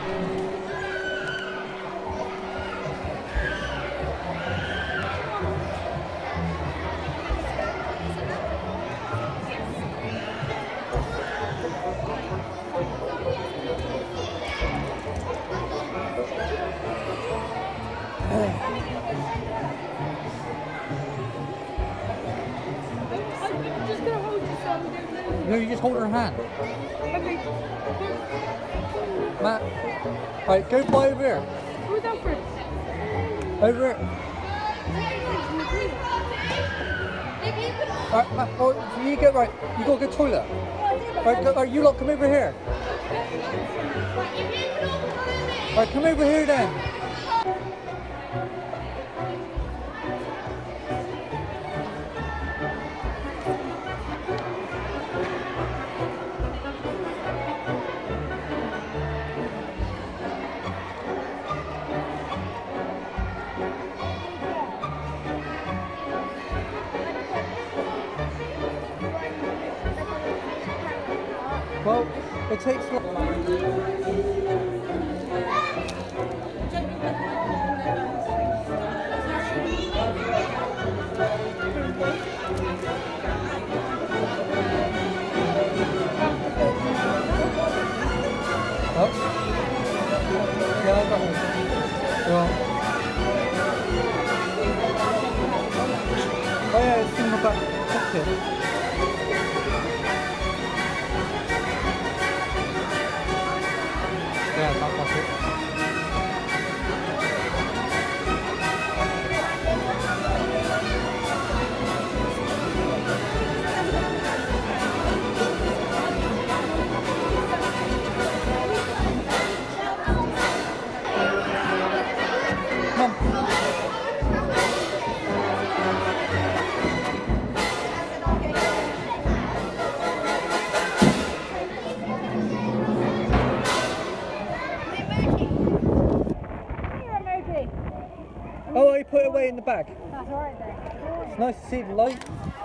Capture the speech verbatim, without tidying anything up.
No, you just hold her hand. Okay. Matt. Alright, go by over here. Who's Alfred? Over here. Alright, Matt, oh, you get right. You gotta go to the toilet. Alright, go, alright, you lot come over here. Alright, come over here then. Well, it takes long. Oh. Yeah, I got one. Yeah. Oh yeah, it's in my back pocket. Yeah, back pocket. Mum. Oh, you put it away in the bag. That's alright then. It's nice to see the light.